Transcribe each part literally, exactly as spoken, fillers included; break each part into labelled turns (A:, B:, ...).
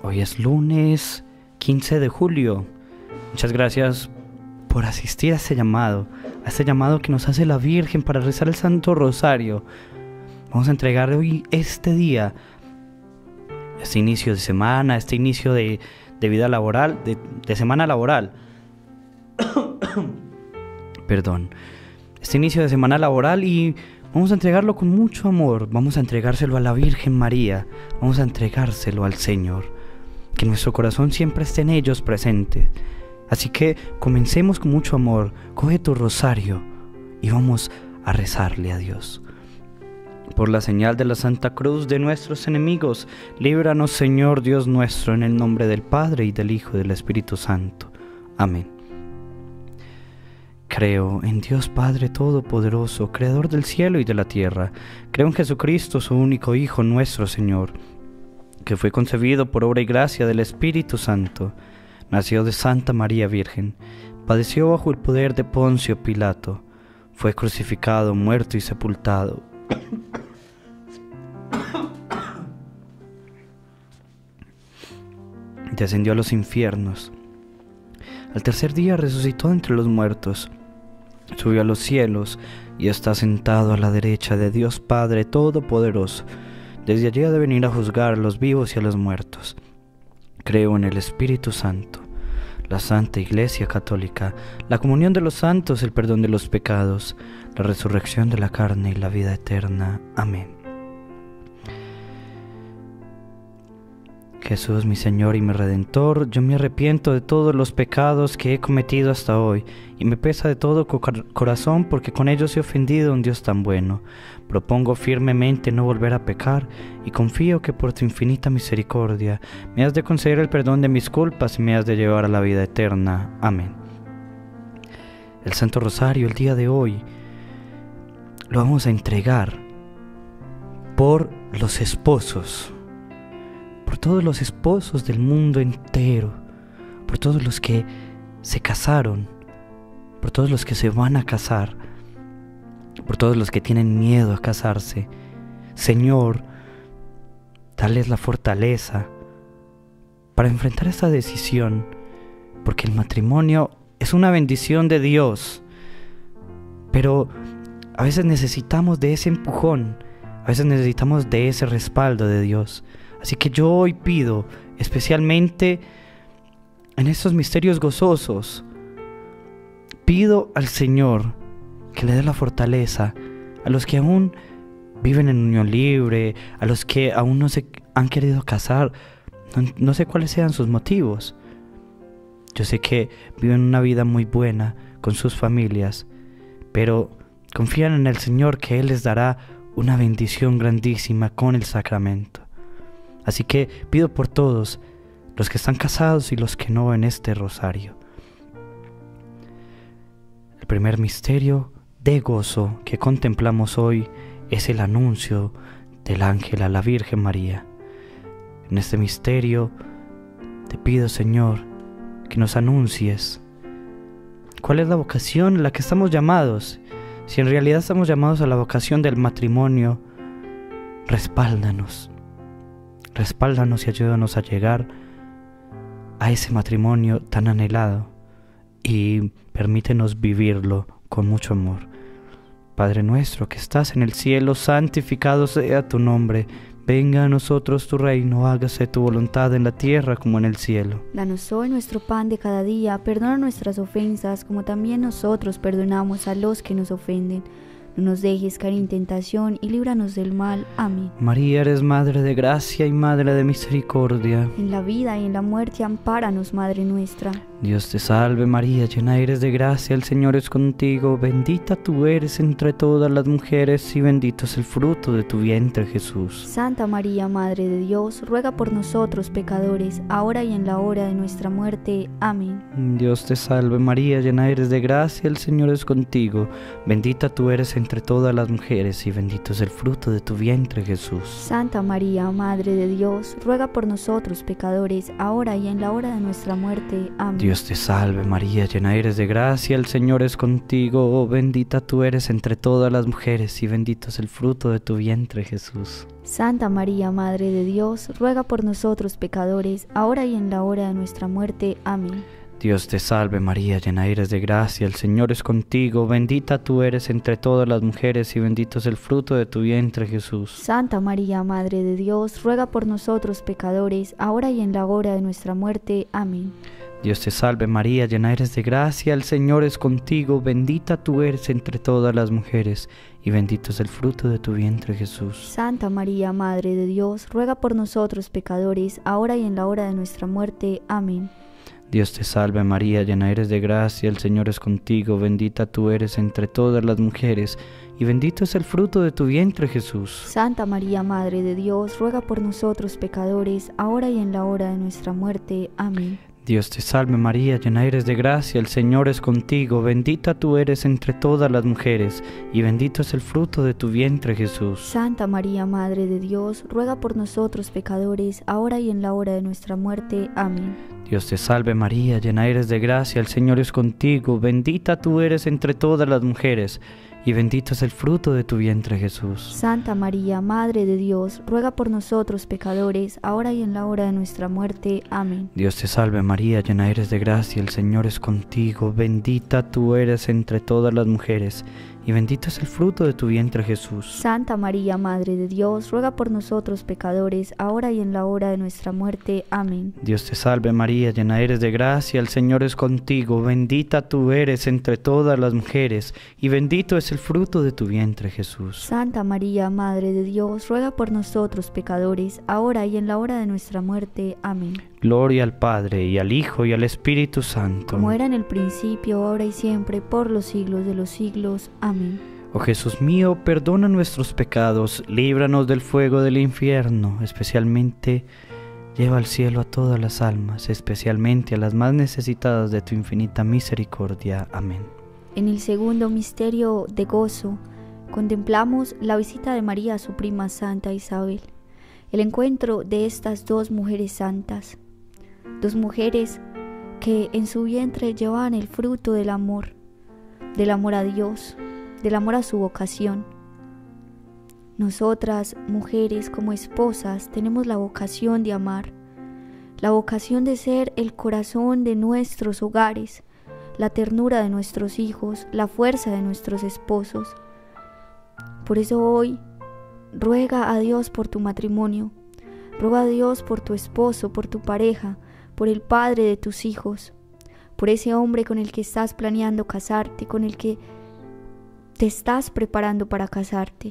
A: Hoy es lunes quince de julio. Muchas gracias por asistir a este llamado, a este llamado que nos hace la Virgen para rezar el Santo Rosario. Vamos a entregar hoy este día, este inicio de semana, este inicio de, de vida laboral, de, de semana laboral. Perdón. Este inicio de semana laboral y vamos a entregarlo con mucho amor. Vamos a entregárselo a la Virgen María. Vamos a entregárselo al Señor. Que nuestro corazón siempre esté en ellos presente. Así que comencemos con mucho amor. Coge tu rosario y vamos a rezarle a Dios. Por la señal de la Santa Cruz de nuestros enemigos, líbranos, Señor Dios nuestro, en el nombre del Padre, y del Hijo, y del Espíritu Santo. Amén. Creo en Dios Padre Todopoderoso, Creador del cielo y de la tierra. Creo en Jesucristo, su único Hijo, nuestro Señor, que fue concebido por obra y gracia del Espíritu Santo. Nació de Santa María Virgen, padeció bajo el poder de Poncio Pilato, fue crucificado, muerto y sepultado. Descendió a los infiernos. Al tercer día resucitó entre los muertos, subió a los cielos y está sentado a la derecha de Dios Padre Todopoderoso. Desde allí ha de venir a juzgar a los vivos y a los muertos. Creo en el Espíritu Santo, la Santa Iglesia Católica, la comunión de los santos, el perdón de los pecados, la resurrección de la carne y la vida eterna. Amén. Jesús, mi Señor y mi Redentor, yo me arrepiento de todos los pecados que he cometido hasta hoy, y me pesa de todo corazón porque con ellos he ofendido a un Dios tan bueno. Propongo firmemente no volver a pecar, y confío que por tu infinita misericordia me has de conceder el perdón de mis culpas y me has de llevar a la vida eterna. Amén. El Santo Rosario el día de hoy lo vamos a entregar por los esposos, por todos los esposos del mundo entero, por todos los que se casaron, por todos los que se van a casar, por todos los que tienen miedo a casarse. Señor, dales la fortaleza para enfrentar esta decisión, porque el matrimonio es una bendición de Dios, pero a veces necesitamos de ese empujón, a veces necesitamos de ese respaldo de Dios. Así que yo hoy pido, especialmente en estos misterios gozosos, pido al Señor que le dé la fortaleza a los que aún viven en unión libre, a los que aún no se han querido casar. No, no sé cuáles sean sus motivos. Yo sé que viven una vida muy buena con sus familias, pero confían en el Señor que Él les dará una bendición grandísima con el sacramento. Así que pido por todos, los que están casados y los que no, en este rosario. El primer misterio de gozo que contemplamos hoy es el anuncio del ángel a la Virgen María. En este misterio te pido, Señor, que nos anuncies cuál es la vocación a la que estamos llamados. Si en realidad estamos llamados a la vocación del matrimonio, respáldanos. Respáldanos y ayúdanos a llegar a ese matrimonio tan anhelado y permítenos vivirlo con mucho amor. Padre nuestro que estás en el cielo, santificado sea tu nombre. Venga a nosotros tu reino, hágase tu voluntad en la tierra como en el cielo.
B: Danos hoy nuestro pan de cada día, perdona nuestras ofensas como también nosotros perdonamos a los que nos ofenden. No nos dejes caer en tentación y líbranos del mal. Amén.
A: María, eres Madre de gracia y Madre de misericordia.
B: En la vida y en la muerte, ampáranos, Madre nuestra.
A: Dios te salve María, llena eres de gracia, el Señor es contigo. Bendita tú eres entre todas las mujeres y bendito es el fruto de tu vientre, Jesús.
B: Santa María, Madre de Dios, ruega por nosotros pecadores, ahora y en la hora de nuestra muerte. Amén.
A: Dios te salve María, llena eres de gracia, el Señor es contigo. Bendita tú eres entre entre todas las mujeres, y bendito es el fruto de tu vientre, Jesús.
B: Santa María, Madre de Dios, ruega por nosotros pecadores, ahora y en la hora de nuestra muerte. Amén.
A: Dios te salve María, llena eres de gracia, el Señor es contigo, bendita tú eres entre todas las mujeres, y bendito es el fruto de tu vientre, Jesús.
B: Santa María, Madre de Dios, ruega por nosotros pecadores, ahora y en la hora de nuestra muerte. Amén.
A: Dios te salve María, llena eres de gracia, el Señor es contigo, bendita tú eres entre todas las mujeres y bendito es el fruto de tu vientre, Jesús.
B: Santa María, Madre de Dios, ruega por nosotros pecadores, ahora y en la hora de nuestra muerte. Amén.
A: Dios te salve María, llena eres de gracia, el Señor es contigo, bendita tú eres entre todas las mujeres y bendito es el fruto de tu vientre, Jesús.
B: Santa María, Madre de Dios, ruega por nosotros pecadores, ahora y en la hora de nuestra muerte. Amén.
A: Dios te salve María, llena eres de gracia, el Señor es contigo, bendita tú eres entre todas las mujeres, y bendito es el fruto de tu vientre, Jesús.
B: Santa María, Madre de Dios, ruega por nosotros pecadores, ahora y en la hora de nuestra muerte. Amén.
A: Dios te salve María, llena eres de gracia, el Señor es contigo, bendita tú eres entre todas las mujeres, y bendito es el fruto de tu vientre, Jesús.
B: Santa María, Madre de Dios, ruega por nosotros pecadores, ahora y en la hora de nuestra muerte. Amén.
A: Dios te salve María, llena eres de gracia, el Señor es contigo, bendita tú eres entre todas las mujeres, y bendito es el fruto de tu vientre, Jesús.
B: Santa María, Madre de Dios, ruega por nosotros pecadores, ahora y en la hora de nuestra muerte. Amén.
A: Dios te salve María, llena eres de gracia, el Señor es contigo, bendita tú eres entre todas las mujeres, y bendito es el fruto de tu vientre, Jesús.
B: Santa María, Madre de Dios, ruega por nosotros pecadores, ahora y en la hora de nuestra muerte. Amén.
A: Dios te salve María, llena eres de gracia, el Señor es contigo, bendita tú eres entre todas las mujeres, y bendito es el fruto de tu vientre, Jesús.
B: Santa María, Madre de Dios, ruega por nosotros pecadores, ahora y en la hora de nuestra muerte. Amén.
A: Gloria al Padre, y al Hijo, y al Espíritu Santo.
B: Como era en el principio, ahora y siempre, por los siglos de los siglos. Amén.
A: Oh Jesús mío, perdona nuestros pecados, líbranos del fuego del infierno, especialmente lleva al cielo a todas las almas, especialmente a las más necesitadas de tu infinita misericordia. Amén.
B: En el segundo misterio de gozo, contemplamos la visita de María a su prima Santa Isabel, el encuentro de estas dos mujeres santas, dos mujeres que en su vientre llevaban el fruto del amor, del amor a Dios, del amor a su vocación. Nosotras, mujeres, como esposas, tenemos la vocación de amar, la vocación de ser el corazón de nuestros hogares, la ternura de nuestros hijos, la fuerza de nuestros esposos. Por eso hoy, ruega a Dios por tu matrimonio, ruega a Dios por tu esposo, por tu pareja, por el padre de tus hijos, por ese hombre con el que estás planeando casarte, con el que te estás preparando para casarte.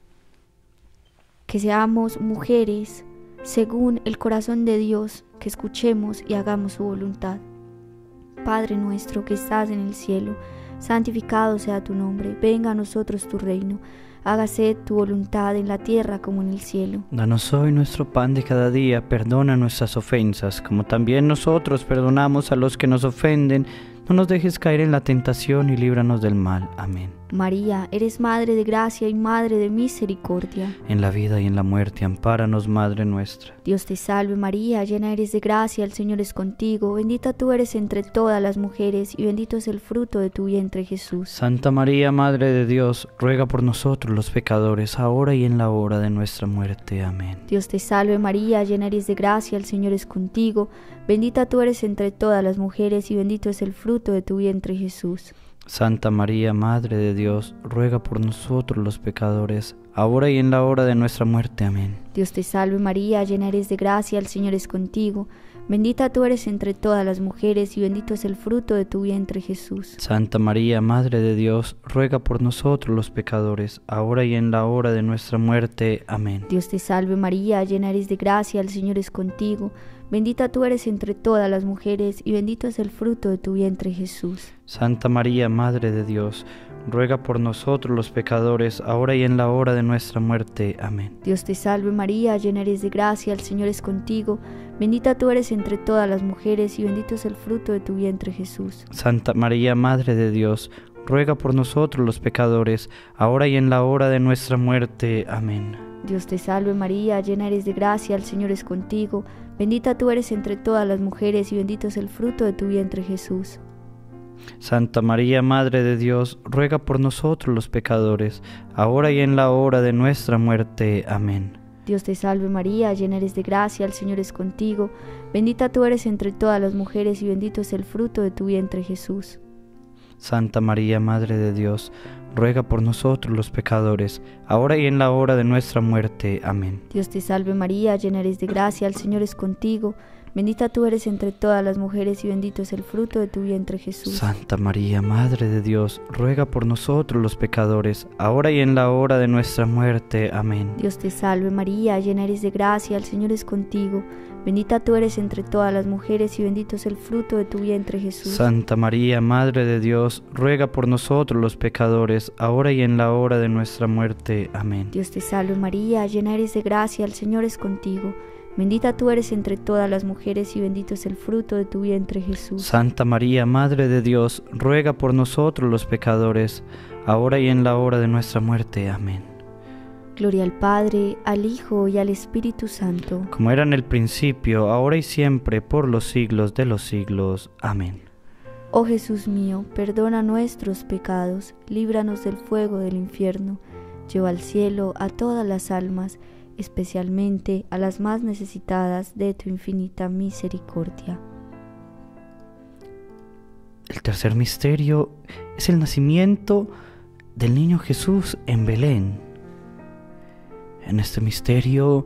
B: Que seamos mujeres según el corazón de Dios, que escuchemos y hagamos su voluntad. Padre nuestro que estás en el cielo, santificado sea tu nombre, venga a nosotros tu reino, hágase tu voluntad en la tierra como en el cielo.
A: Danos hoy nuestro pan de cada día, perdona nuestras ofensas, como también nosotros perdonamos a los que nos ofenden. No nos dejes caer en la tentación y líbranos del mal. Amén.
B: María, eres Madre de gracia y Madre de misericordia.
A: En la vida y en la muerte, ampáranos, Madre nuestra.
B: Dios te salve María, llena eres de gracia, el Señor es contigo, bendita tú eres entre todas las mujeres y bendito es el fruto de tu vientre, Jesús.
A: Santa María, Madre de Dios, ruega por nosotros los pecadores, ahora y en la hora de nuestra muerte. Amén.
B: Dios te salve María, llena eres de gracia, el Señor es contigo, bendita tú eres entre todas las mujeres y bendito es el fruto de tu vientre, Jesús.
A: Santa María, Madre de Dios, ruega por nosotros los pecadores, ahora y en la hora de nuestra muerte. Amén.
B: Dios te salve María, llena eres de gracia, el Señor es contigo, bendita tú eres entre todas las mujeres y bendito es el fruto de tu vientre, Jesús.
A: Santa María, Madre de Dios, ruega por nosotros los pecadores, ahora y en la hora de nuestra muerte. Amén.
B: Dios te salve María, llena eres de gracia, el Señor es contigo, bendita tú eres entre todas las mujeres y bendito es el fruto de tu vientre, Jesús.
A: Santa María, Madre de Dios, ruega por nosotros los pecadores, ahora y en la hora de nuestra muerte. Amén.
B: Dios te salve María, llena eres de gracia, el Señor es contigo, bendita tú eres entre todas las mujeres y bendito es el fruto de tu vientre, Jesús.
A: Santa María, Madre de Dios, ruega por nosotros los pecadores, ahora y en la hora de nuestra muerte. Amén.
B: Dios te salve María, llena eres de gracia, el Señor es contigo. Bendita tú eres entre todas las mujeres y bendito es el fruto de tu vientre Jesús.
A: Santa María, Madre de Dios, ruega por nosotros los pecadores, ahora y en la hora de nuestra muerte. Amén.
B: Dios te salve María, llena eres de gracia, el Señor es contigo. Bendita tú eres entre todas las mujeres y bendito es el fruto de tu vientre Jesús.
A: Santa María, Madre de Dios, ruega por nosotros los pecadores, ahora y en la hora de nuestra muerte. Amén.
B: Dios te salve María, llena eres de gracia, el Señor es contigo. Bendita tú eres entre todas las mujeres y bendito es el fruto de tu vientre Jesús.
A: Santa María, Madre de Dios, ruega por nosotros los pecadores, ahora y en la hora de nuestra muerte. Amén.
B: Dios te salve María, llena eres de gracia, el Señor es contigo. Bendita tú eres entre todas las mujeres y bendito es el fruto de tu vientre Jesús.
A: Santa María, Madre de Dios, ruega por nosotros los pecadores, ahora y en la hora de nuestra muerte. Amén.
B: Dios te salve María, llena eres de gracia, el Señor es contigo. Bendita tú eres entre todas las mujeres y bendito es el fruto de tu vientre Jesús.
A: Santa María, Madre de Dios, ruega por nosotros los pecadores, ahora y en la hora de nuestra muerte. Amén.
B: Gloria al Padre, al Hijo y al Espíritu Santo.
A: Como era en el principio, ahora y siempre, por los siglos de los siglos. Amén.
B: Oh Jesús mío, perdona nuestros pecados, líbranos del fuego del infierno, lleva al cielo a todas las almas, especialmente a las más necesitadas de tu infinita misericordia.
A: El tercer misterio es el nacimiento del niño Jesús en Belén. En este misterio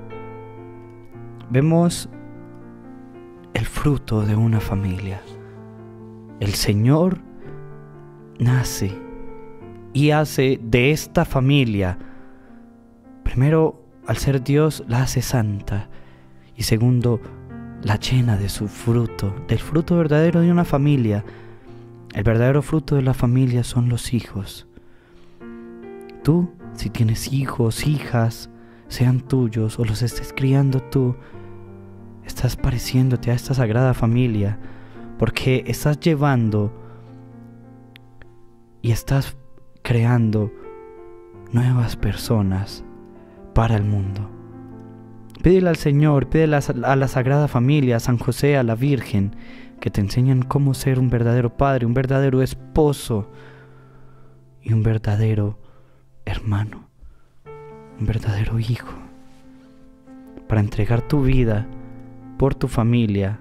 A: vemos el fruto de una familia. El Señor nace y hace de esta familia, primero, al ser Dios, la hace santa, y segundo, la llena de su fruto, del fruto verdadero de una familia. El verdadero fruto de la familia son los hijos. Tú, si tienes hijos, hijas, sean tuyos o los estés criando tú, estás pareciéndote a esta sagrada familia, porque estás llevando y estás creando nuevas personas para el mundo. Pídele al Señor, pídele a la Sagrada Familia, a San José, a la Virgen, que te enseñen cómo ser un verdadero padre, un verdadero esposo y un verdadero hermano, un verdadero hijo, para entregar tu vida por tu familia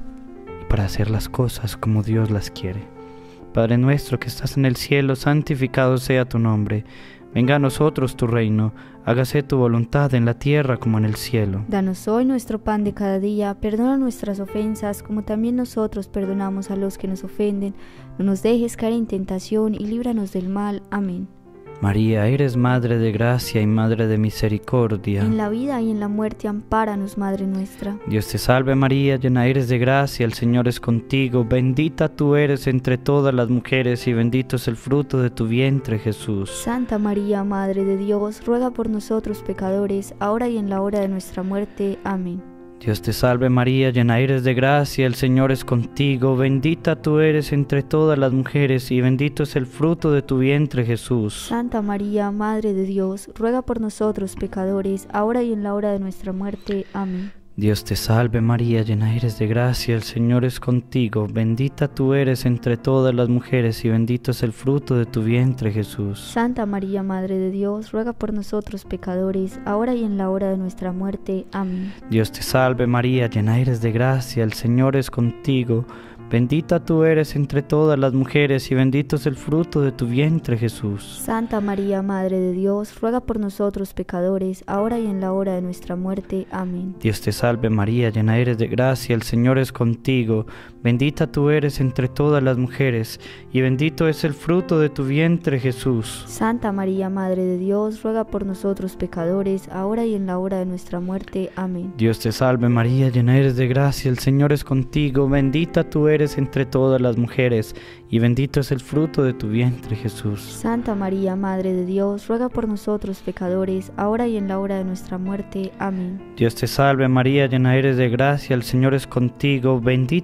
A: y para hacer las cosas como Dios las quiere. Padre nuestro que estás en el cielo, santificado sea tu nombre. Venga a nosotros tu reino, hágase tu voluntad en la tierra como en el cielo.
B: Danos hoy nuestro pan de cada día, perdona nuestras ofensas como también nosotros perdonamos a los que nos ofenden. No nos dejes caer en tentación y líbranos del mal. Amén.
A: María, eres Madre de gracia y Madre de misericordia.
B: En la vida y en la muerte, ampáranos, Madre nuestra.
A: Dios te salve María, llena eres de gracia, el Señor es contigo. Bendita tú eres entre todas las mujeres y bendito es el fruto de tu vientre, Jesús.
B: Santa María, Madre de Dios, ruega por nosotros pecadores, ahora y en la hora de nuestra muerte. Amén.
A: Dios te salve María, llena eres de gracia, el Señor es contigo, bendita tú eres entre todas las mujeres y bendito es el fruto de tu vientre Jesús.
B: Santa María, Madre de Dios, ruega por nosotros pecadores, ahora y en la hora de nuestra muerte. Amén.
A: Dios te salve María, llena eres de gracia, el Señor es contigo, bendita tú eres entre todas las mujeres y bendito es el fruto de tu vientre Jesús.
B: Santa María, Madre de Dios, ruega por nosotros pecadores, ahora y en la hora de nuestra muerte. Amén.
A: Dios te salve María, llena eres de gracia, el Señor es contigo, bendita tú eres entre todas las mujeres y bendito es el fruto de tu vientre Jesús.
B: Santa María, Madre de Dios, ruega por nosotros pecadores, ahora y en la hora de nuestra muerte. Amén.
A: Dios te salve María, llena eres de gracia, el Señor es contigo, bendita tú eres entre todas las mujeres y bendito es el fruto de tu vientre Jesús.
B: Santa María, Madre de Dios, ruega por nosotros pecadores, ahora y en la hora de nuestra muerte. Amén.
A: Dios te salve María, llena eres de gracia, el Señor es contigo, bendita tú eres entre todas las mujeres y bendito es el fruto de tu vientre Jesús.
B: Santa María, Madre de Dios, ruega por nosotros pecadores, ahora y en la hora de nuestra muerte. Amén.
A: Dios te salve María, llena eres de gracia, el Señor es contigo, bendita tú eres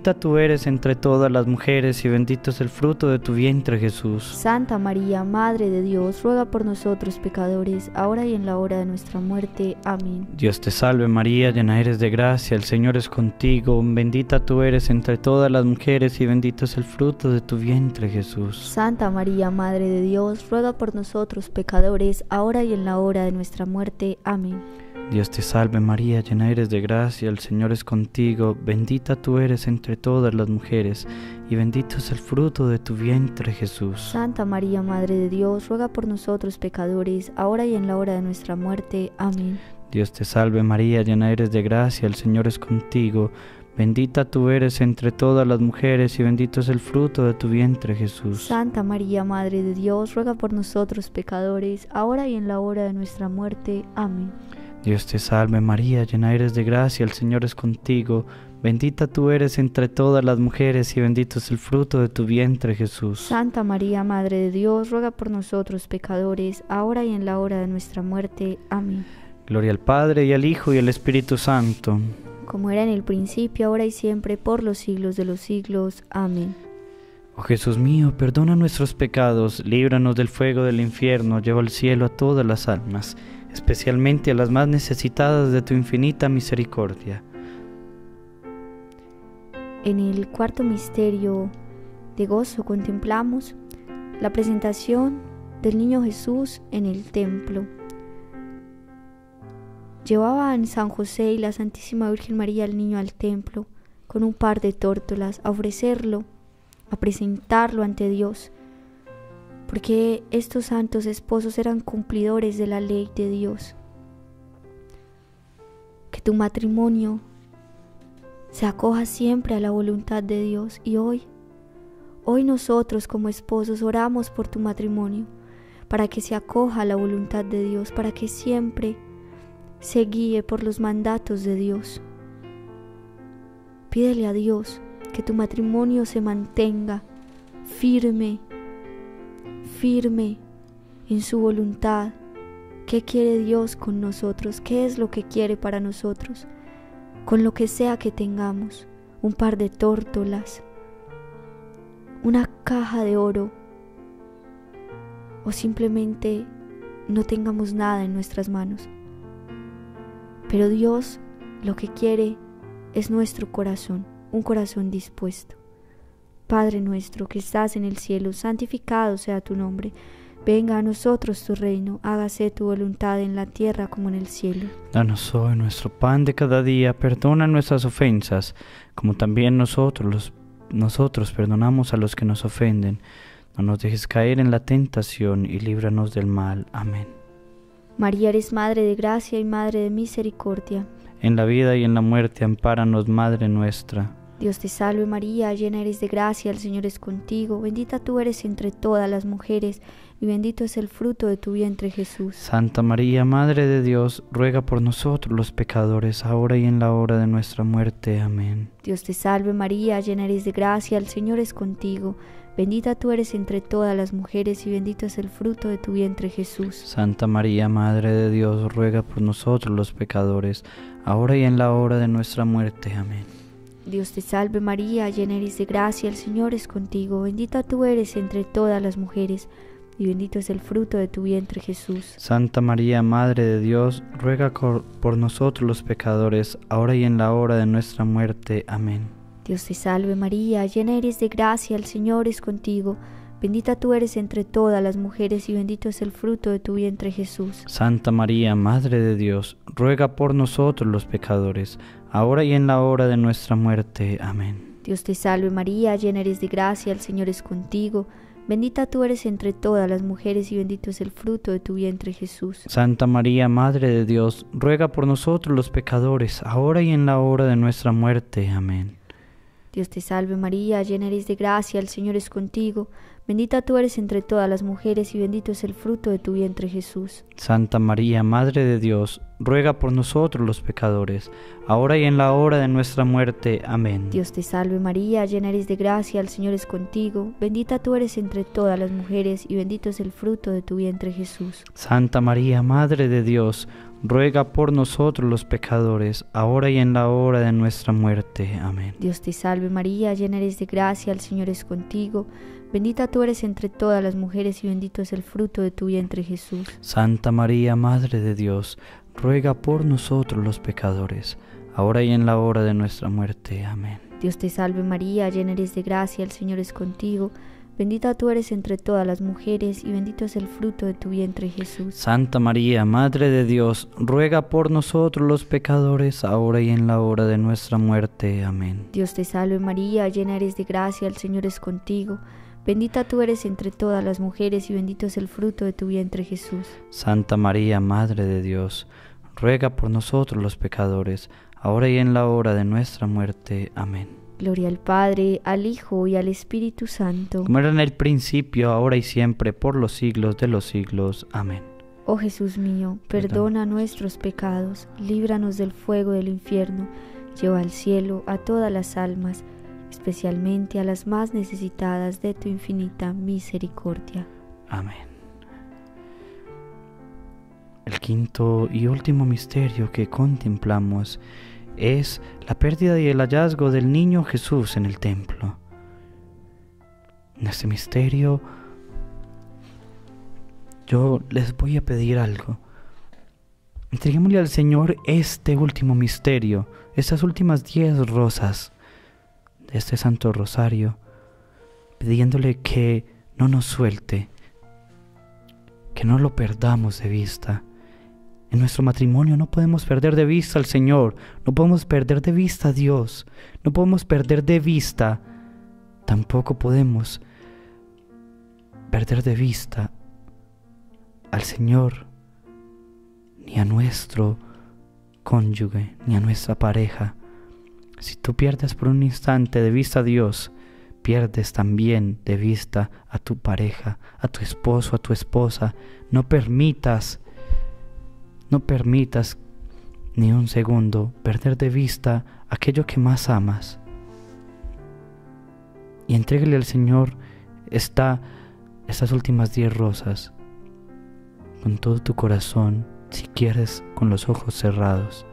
A: eres entre todas las mujeres y bendito es el fruto de tu vientre, Jesús.
B: Santa María, Madre de Dios, ruega por nosotros pecadores, ahora y en la hora de nuestra muerte. Amén.
A: Dios te salve María, llena eres de gracia, el Señor es contigo, bendita tú eres entre todas las mujeres y bendito es el fruto de tu vientre, Jesús.
B: Santa María, Madre de Dios, ruega por nosotros pecadores, ahora y en la hora de nuestra muerte. Amén.
A: Dios te salve María, llena eres de gracia, el Señor es contigo, bendita tú eres entre todas las mujeres, y bendito es el fruto de tu vientre, Jesús.
B: Santa María, Madre de Dios, ruega por nosotros pecadores, ahora y en la hora de nuestra muerte. Amén.
A: Dios te salve María, llena eres de gracia, el Señor es contigo, bendita tú eres entre todas las mujeres, y bendito es el fruto de tu vientre, Jesús.
B: Santa María, Madre de Dios, ruega por nosotros pecadores, ahora y en la hora de nuestra muerte. Amén.
A: Dios te salve María, llena eres de gracia, el Señor es contigo, bendita tú eres entre todas las mujeres y bendito es el fruto de tu vientre, Jesús.
B: Santa María, Madre de Dios, ruega por nosotros pecadores, ahora y en la hora de nuestra muerte. Amén.
A: Gloria al Padre y al Hijo y al Espíritu Santo.
B: Como era en el principio, ahora y siempre, por los siglos de los siglos. Amén.
A: Oh Jesús mío, perdona nuestros pecados, líbranos del fuego del infierno, lleva al cielo a todas las almas, especialmente a las más necesitadas de tu infinita misericordia.
B: En el cuarto misterio de gozo contemplamos la presentación del niño Jesús en el templo. Llevaban San José y la Santísima Virgen María al niño al templo con un par de tórtolas a ofrecerlo, a presentarlo ante Dios, porque estos santos esposos eran cumplidores de la ley de Dios. Que tu matrimonio se acoja siempre a la voluntad de Dios, y hoy, hoy nosotros como esposos oramos por tu matrimonio, para que se acoja a la voluntad de Dios, para que siempre se guíe por los mandatos de Dios. Pídele a Dios que tu matrimonio se mantenga firme, firme en su voluntad. ¿Qué quiere Dios con nosotros? ¿Qué es lo que quiere para nosotros? Con lo que sea que tengamos, un par de tórtolas, una caja de oro, o simplemente no tengamos nada en nuestras manos. Pero Dios lo que quiere es nuestro corazón, un corazón dispuesto. Padre nuestro que estás en el cielo, santificado sea tu nombre. Venga a nosotros tu reino, hágase tu voluntad en la tierra como en el cielo.
A: Danos hoy nuestro pan de cada día, perdona nuestras ofensas, como también nosotros, los, nosotros perdonamos a los que nos ofenden. No nos dejes caer en la tentación y líbranos del mal. Amén.
B: María, eres Madre de gracia y Madre de misericordia.
A: En la vida y en la muerte, ampáranos, Madre nuestra.
B: Dios te salve María, llena eres de gracia, el Señor es contigo, bendita tú eres entre todas las mujeres, y bendito es el fruto de tu vientre, Jesús.
A: Santa María, Madre de Dios, ruega por nosotros los pecadores, ahora y en la hora de nuestra muerte. Amén.
B: Dios te salve María, llena eres de gracia, el Señor es contigo, bendita tú eres entre todas las mujeres, y bendito es el fruto de tu vientre, Jesús.
A: Santa María, Madre de Dios, ruega por nosotros los pecadores, ahora y en la hora de nuestra muerte. Amén.
B: Dios te salve María, llena eres de gracia, el Señor es contigo, bendita tú eres entre todas las mujeres, y bendito es el fruto de tu vientre, Jesús.
A: Santa María, Madre de Dios, ruega por nosotros los pecadores, ahora y en la hora de nuestra muerte. Amén.
B: Dios te salve María, llena eres de gracia, el Señor es contigo, bendita tú eres entre todas las mujeres, y bendito es el fruto de tu vientre, Jesús.
A: Santa María, Madre de Dios, ruega por nosotros los pecadores, ahora y en la hora de nuestra muerte. Amén.
B: Dios te salve María, llena eres de gracia, el Señor es contigo, bendita tú eres entre todas las mujeres, y bendito es el fruto de tu vientre, Jesús.
A: Santa María, Madre de Dios, ruega por nosotros los pecadores, ahora y en la hora de nuestra muerte. Amén.
B: Dios te salve María, llena eres de gracia, el Señor es contigo, bendita tú eres entre todas las mujeres, y bendito es el fruto de tu vientre, Jesús.
A: Santa María, Madre de Dios, ruega por nosotros los pecadores, ahora y en la hora de nuestra muerte. Amén.
B: Dios te salve María, llena eres de gracia, el Señor es contigo, bendita tú eres entre todas las mujeres y bendito es el fruto de tu vientre Jesús.
A: Santa María, Madre de Dios, ruega por nosotros los pecadores, ahora y en la hora de nuestra muerte. Amén.
B: Dios te salve María, llena eres de gracia, el Señor es contigo, bendita tú eres entre todas las mujeres y bendito es el fruto de tu vientre Jesús.
A: Santa María, Madre de Dios, ruega por nosotros los pecadores, ahora y en la hora de nuestra muerte. Amén.
B: Dios te salve María, llena eres de gracia, el Señor es contigo, bendita tú eres entre todas las mujeres y bendito es el fruto de tu vientre Jesús.
A: Santa María, Madre de Dios, ruega por nosotros los pecadores, ahora y en la hora de nuestra muerte. Amén.
B: Dios te salve María, llena eres de gracia, el Señor es contigo, bendita tú eres entre todas las mujeres y bendito es el fruto de tu vientre Jesús.
A: Santa María, Madre de Dios, ruega por nosotros los pecadores, ahora y en la hora de nuestra muerte. Amén.
B: Gloria al Padre, al Hijo y al Espíritu Santo.
A: Como era en el principio, ahora y siempre, por los siglos de los siglos. Amén.
B: Oh Jesús mío, perdona nuestros pecados, líbranos del fuego del infierno, lleva al cielo a todas las almas, especialmente a las más necesitadas de tu infinita misericordia.
A: Amén. El quinto y último misterio que contemplamos es la pérdida y el hallazgo del niño Jesús en el templo. En este misterio yo les voy a pedir algo. Entreguémosle al Señor este último misterio, estas últimas diez rosas de este Santo Rosario, pidiéndole que no nos suelte, que no lo perdamos de vista. En nuestro matrimonio no podemos perder de vista al Señor, no podemos perder de vista a Dios, no podemos perder de vista, tampoco podemos perder de vista al Señor, ni a nuestro cónyuge, ni a nuestra pareja. Si tú pierdes por un instante de vista a Dios, pierdes también de vista a tu pareja, a tu esposo, a tu esposa. No permitas No permitas ni un segundo perder de vista aquello que más amas. Y entrégale al Señor esta, estas últimas diez rosas con todo tu corazón, si quieres con los ojos cerrados.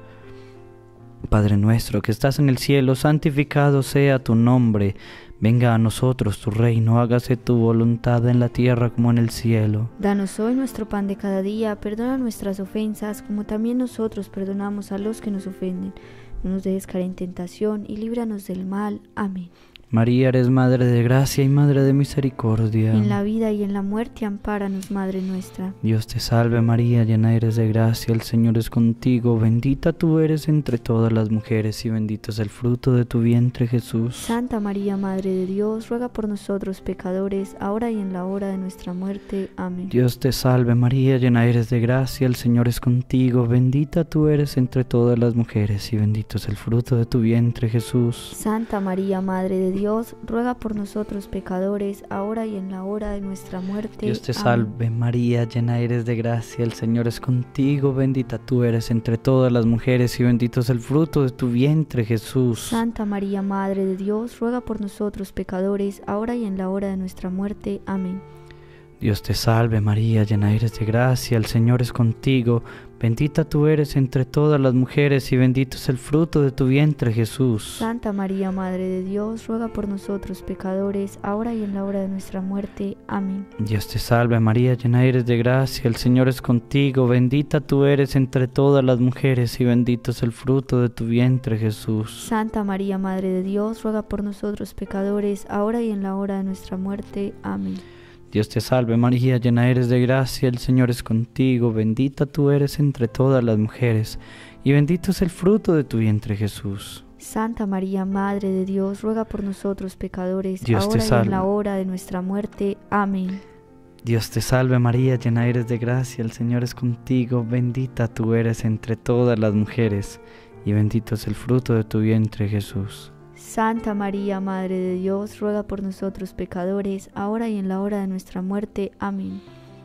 A: Padre nuestro que estás en el cielo, santificado sea tu nombre. Venga a nosotros tu reino, hágase tu voluntad en la tierra como en el cielo.
B: Danos hoy nuestro pan de cada día, perdona nuestras ofensas, como también nosotros perdonamos a los que nos ofenden. No nos dejes caer en tentación y líbranos del mal. Amén.
A: María, eres Madre de gracia y Madre de misericordia.
B: En la vida y en la muerte, ampáranos, Madre nuestra.
A: Dios te salve María, llena eres de gracia, el Señor es contigo, bendita tú eres entre todas las mujeres y bendito es el fruto de tu vientre Jesús.
B: Santa María, Madre de Dios, ruega por nosotros pecadores, ahora y en la hora de nuestra muerte. Amén.
A: Dios te salve María, llena eres de gracia, el Señor es contigo, bendita tú eres entre todas las mujeres y bendito es el fruto de tu vientre Jesús.
B: Santa María, Madre de Dios, Dios, ruega por nosotros pecadores, ahora y en la hora de nuestra muerte.
A: Dios te
B: Amén.
A: salve María, llena eres de gracia, el Señor es contigo, bendita tú eres entre todas las mujeres y bendito es el fruto de tu vientre Jesús.
B: Santa María, Madre de Dios, ruega por nosotros pecadores, ahora y en la hora de nuestra muerte. Amén.
A: Dios te salve María, llena eres de gracia, el Señor es contigo, bendita tú eres entre todas las mujeres y bendito es el fruto de tu vientre Jesús.
B: Santa María, Madre de Dios, ruega por nosotros pecadores, ahora y en la hora de nuestra muerte. Amén.
A: Dios te salve María, llena eres de gracia, el Señor es contigo, bendita tú eres entre todas las mujeres y bendito es el fruto de tu vientre Jesús.
B: Santa María, Madre de Dios, ruega por nosotros pecadores, ahora y en la hora de nuestra muerte. Amén.
A: Dios te salve María, llena eres de gracia, el Señor es contigo, bendita tú eres entre todas las mujeres, y bendito es el fruto de tu vientre Jesús.
B: Santa María, Madre de Dios, ruega por nosotros pecadores,
A: Dios
B: ahora
A: te
B: y
A: salve.
B: en la hora de nuestra muerte. Amén.
A: Dios te salve María, llena eres de gracia, el Señor es contigo, bendita tú eres entre todas las mujeres, y bendito es el fruto de tu vientre Jesús.
B: Santa María, Madre de Dios, ruega por nosotros pecadores, ahora y en la hora de nuestra muerte. Amén.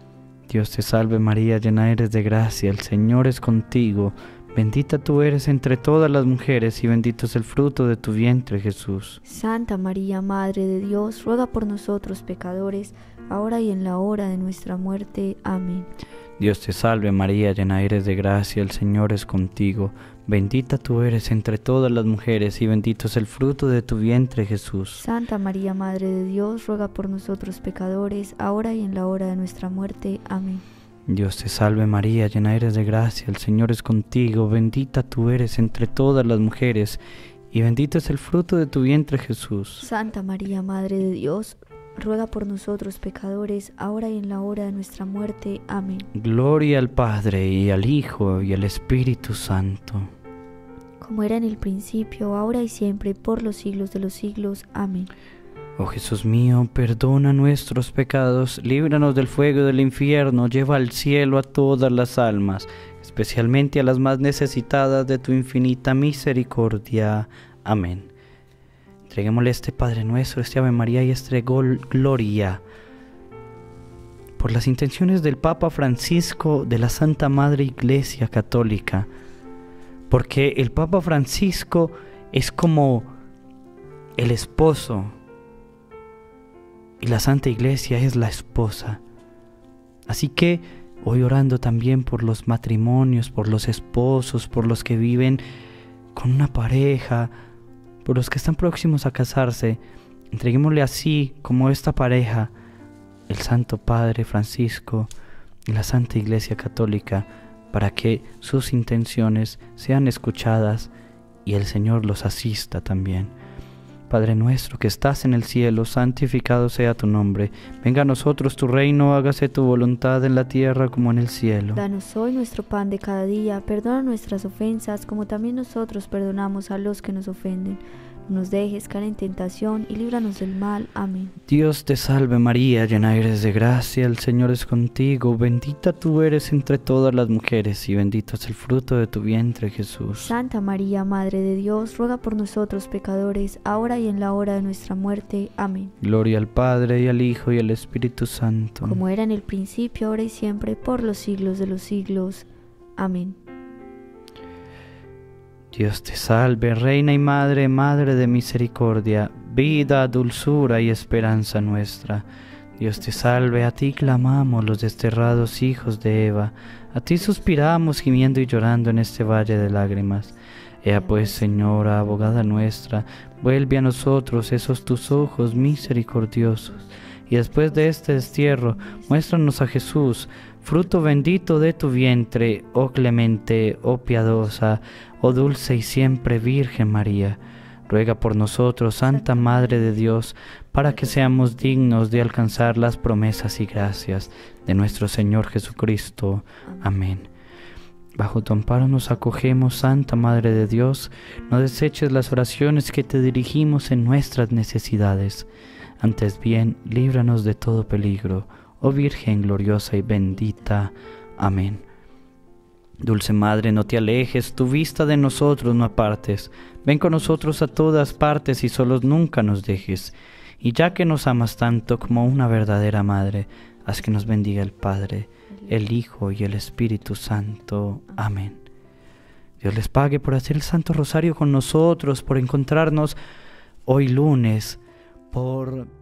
A: Dios te salve María, llena eres de gracia, el Señor es contigo. Bendita tú eres entre todas las mujeres y bendito es el fruto de tu vientre, Jesús.
B: Santa María, Madre de Dios, ruega por nosotros pecadores, ahora y en la hora de nuestra muerte. Amén.
A: Dios te salve María, llena eres de gracia, el Señor es contigo. Bendita tú eres entre todas las mujeres y bendito es el fruto de tu vientre, Jesús.
B: Santa María, Madre de Dios, ruega por nosotros pecadores, ahora y en la hora de nuestra muerte. Amén.
A: Dios te salve María, llena eres de gracia, el Señor es contigo. Bendita tú eres entre todas las mujeres y bendito es el fruto de tu vientre, Jesús.
B: Santa María, Madre de Dios, ruega por nosotros pecadores, ahora y en la hora de nuestra muerte. Amén.
A: Gloria al Padre, y al Hijo, y al Espíritu Santo.
B: Como era en el principio, ahora y siempre, por los siglos de los siglos. Amén.
A: Oh Jesús mío, perdona nuestros pecados, líbranos del fuego del infierno, lleva al cielo a todas las almas, especialmente a las más necesitadas de tu infinita misericordia. Amén. Entreguémosle este Padre Nuestro, este Ave María y este Gol Gloria por las intenciones del Papa Francisco, de la Santa Madre Iglesia Católica, porque el Papa Francisco es como el esposo y la Santa Iglesia es la esposa. Así que hoy orando también por los matrimonios, por los esposos, por los que viven con una pareja, por los que están próximos a casarse, entreguémosle así como esta pareja, el Santo Padre Francisco y la Santa Iglesia Católica, para que sus intenciones sean escuchadas y el Señor los asista también. Padre nuestro que estás en el cielo, santificado sea tu nombre. Venga a nosotros tu reino, hágase tu voluntad en la tierra como en el cielo.
B: Danos hoy nuestro pan de cada día, perdona nuestras ofensas, como también nosotros perdonamos a los que nos ofenden. No nos dejes caer en tentación y líbranos del mal. Amén.
A: Dios te salve María, llena eres de gracia, el Señor es contigo. Bendita tú eres entre todas las mujeres y bendito es el fruto de tu vientre, Jesús.
B: Santa María, Madre de Dios, ruega por nosotros pecadores, ahora y en la hora de nuestra muerte. Amén.
A: Gloria al Padre, y al Hijo, y al Espíritu Santo.
B: Como era en el principio, ahora y siempre, por los siglos de los siglos. Amén.
A: Dios te salve, Reina y Madre, Madre de misericordia, vida, dulzura y esperanza nuestra. Dios te salve, a ti clamamos los desterrados hijos de Eva, a ti suspiramos gimiendo y llorando en este valle de lágrimas. Ea pues, Señora, abogada nuestra, vuelve a nosotros esos tus ojos misericordiosos, y después de este destierro, muéstranos a Jesús, fruto bendito de tu vientre, oh clemente, oh piadosa, oh dulce y siempre Virgen María. Ruega por nosotros, Santa Madre de Dios, para que seamos dignos de alcanzar las promesas y gracias de nuestro Señor Jesucristo. Amén. Bajo tu amparo nos acogemos, Santa Madre de Dios. No deseches las oraciones que te dirigimos en nuestras necesidades. Antes bien, líbranos de todo peligro, oh Virgen gloriosa y bendita. Amén. Dulce Madre, no te alejes, tu vista de nosotros no apartes. Ven con nosotros a todas partes y solos nunca nos dejes. Y ya que nos amas tanto como una verdadera Madre, haz que nos bendiga el Padre, el Hijo y el Espíritu Santo. Amén. Dios les pague por hacer el Santo Rosario con nosotros, por encontrarnos hoy lunes, por